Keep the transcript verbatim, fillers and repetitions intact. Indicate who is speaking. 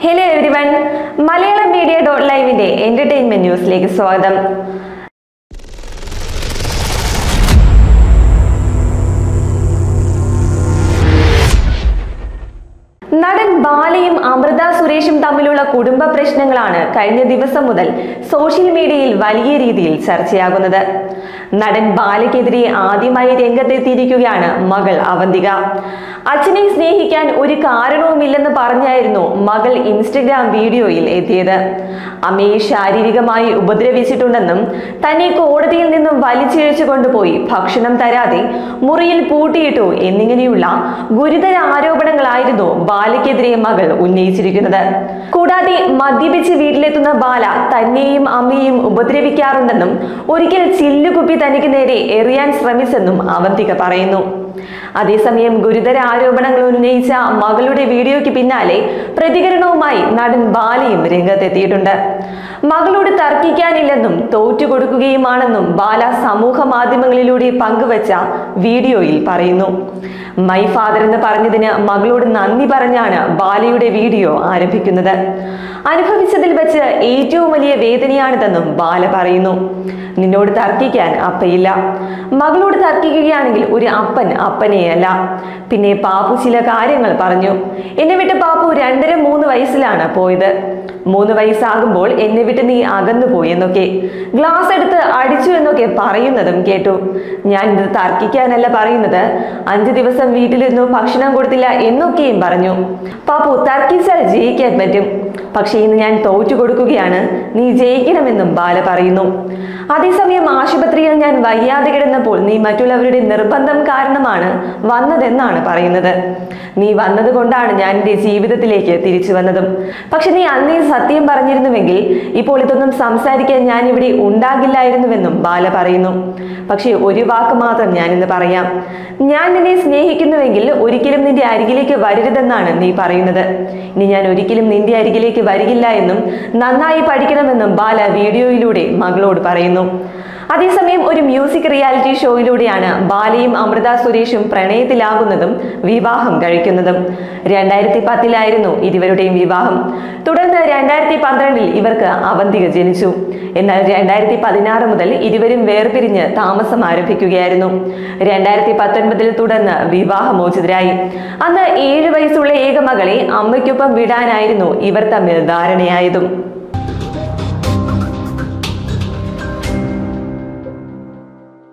Speaker 1: Hello everyone, Malayalam Media dot live ന്റെ entertainment newsലേക്ക് സ്വാഗതം. നടൻ ബാലയും അമൃത സുരേഷും തമ്മിലുള്ള കുടുംബ പ്രശ്നങ്ങളാണ് കഴിഞ്ഞ ദിവസം മുതൽ സോഷ്യൽ മീഡിയയിൽ വലിയ രീതിയിൽ ചർച്ചയാകുന്നത്. നടൻ ബാലയ്ക്കെതിരെ ആദ്യമായി രംഗത്തെത്തിയിരിക്കുകയാണ് മകൾ അവന്തിക. അച്ഛനെ സ്നേഹിക്കാൻ ഒരു കാരണവുമില്ലെന്ന് പറഞ്ഞായിരുന്നു മകൾ ഇൻസ്റ്റഗ്രാം വീഡിയോയിൽ എത്തിയത്. അമ്മയെ ശാരീരികമായി ഉപദ്രവിച്ചിട്ടുണ്ടെന്നും തന്നെ കോടതിയിൽ നിന്നും വലിച്ചിഴച്ചു കൊണ്ടുപോയി ഭക്ഷണം തരാതെ മുറിയിൽ പൂട്ടിയിട്ടു എന്നിങ്ങനെയുള്ള ഗുരുതര ആരോപണങ്ങളായിരുന്നു ബാലയ്ക്കെതിരെ മകൾ ഉന്നയിച്ചിരിക്കുന്നത്. കൂടാതെ മദ്യപിച്ച് വീട്ടിലെത്തുന്ന ബാല തന്നെയും അമ്മയെയും ഉപദ്രവിക്കാറുണ്ടെന്നും ഒരിക്കൽ ചില്ലുകുപ്പി തനിക്ക് നേരെ എറിയാൻ ശ്രമിച്ചെന്നും അവന്തിക പറയുന്നു. അതേസമയം ഗുരുതര ആരോപണങ്ങൾ ഉന്നയിച്ച മകളുടെ വീഡിയോയ്ക്ക് പിന്നാലെ പ്രതികരണവുമായി നടൻ ബാലയും രംഗത്തെത്തിയിട്ടുണ്ട്. മകളോട് തർക്കിക്കാനില്ലെന്നും തോറ്റുകൊടുക്കുകയുമാണെന്നും ബാല സമൂഹ മാധ്യമങ്ങളിലൂടെ പങ്കുവച്ച വീഡിയോയിൽ പറയുന്നു. മൈ ഫാദർ എന്ന് പറഞ്ഞതിന് മകളോട് നന്ദി പറഞ്ഞാണ് ബാലയുടെ വീഡിയോ ആരംഭിക്കുന്നത്. അനുഭവിച്ചതിൽ വെച്ച് ഏറ്റവും വലിയ വേദനയാണിതെന്നും ബാല പറയുന്നു. നിന്നോട് തർക്കിക്കാൻ അപ്പയില്ല. മകളോട് തർക്കിക്കുകയാണെങ്കിൽ ഒരു അപ്പൻ അപ്പനെയല്ല. പിന്നെ പാപ്പു ചില കാര്യങ്ങൾ പറഞ്ഞു. എന്നെ വിട്ട് പാപ്പു രണ്ടര മൂന്ന് വയസ്സിലാണ് പോയത്. മൂന്ന് വയസ്സാകുമ്പോൾ എന്നെ വിട്ട് നീ അകന്നു പോയി എന്നൊക്കെ, ഗ്ലാസ് എടുത്ത് അടിച്ചു എന്നൊക്കെ പറയുന്നതും കേട്ടു. ഞാൻ ഇത് തർക്കിക്കാനല്ല പറയുന്നത്. അഞ്ചു ദിവസം വീട്ടിലിരുന്നു ഭക്ഷണം കൊടുത്തില്ല എന്നൊക്കെയും പറഞ്ഞു. പാപ്പു തർക്കിച്ചാൽ ജയിക്കാൻ പറ്റും, പക്ഷെ ഇന്ന് ഞാൻ തോറ്റു കൊടുക്കുകയാണ്, നീ ജയിക്കണമെന്നും ബാല പറയുന്നു. അതേസമയം ആശുപത്രിയിൽ ഞാൻ വയ്യാതെ കിടന്നപ്പോൾ നീ മറ്റുള്ളവരുടെ നിർബന്ധം കാരണമാണ് വന്നതെന്നാണ് പറയുന്നത്. നീ വന്നത് കൊണ്ടാണ് ഞാൻ എൻ്റെ ജീവിതത്തിലേക്ക് തിരിച്ചു വന്നതും. പക്ഷെ നീ അന്നേ സത്യം പറഞ്ഞിരുന്നുവെങ്കിൽ ഇപ്പോൾ ഇതൊന്നും സംസാരിക്കാൻ ഞാൻ ഇവിടെ ഉണ്ടാകില്ലായിരുന്നുവെന്നും ബാല പറയുന്നു. പക്ഷെ ഒരു വാക്ക് മാത്രം ഞാൻ ഇന്ന് പറയാം. ഞാൻ നിന്നെ സ്നേഹിക്കുന്നുവെങ്കിൽ ഒരിക്കലും നിന്റെ അരികിലേക്ക് വരരുതെന്നാണ് നീ പറയുന്നത്. ഇനി ഞാൻ ഒരിക്കലും നിന്റെ അരികിലേക്ക് വരികില്ല എന്നും നന്നായി പഠിക്കണമെന്നും ബാല വീഡിയോയിലൂടെ മകളോട് പറയുന്നു. അതേസമയം ഒരു മ്യൂസിക് റിയാലിറ്റി ഷോയിലൂടെയാണ് ബാലയും അമൃത സുരേഷും പ്രണയത്തിലാകുന്നതും വിവാഹം കഴിക്കുന്നതും. രണ്ടായിരത്തി പത്തിലായിരുന്നു ഇരുവരുടെയും വിവാഹം. തുടർന്ന് രണ്ടായിരത്തി പന്ത്രണ്ടിൽ ഇവർക്ക് അവന്തിക ജനിച്ചു. എന്നാൽ രണ്ടായിരത്തി പതിനാറ് മുതൽ ഇരുവരും വേർപിരിഞ്ഞ് താമസം ആരംഭിക്കുകയായിരുന്നു. രണ്ടായിരത്തി പത്തൊൻപതിൽ തുടർന്ന് വിവാഹമോചിതരായി. അന്ന് ഏഴു വയസ്സുള്ള ഏക മകളെ അമ്മയ്ക്കൊപ്പം വിടാനായിരുന്നു ഇവർ തമ്മിൽ ധാരണയായതും.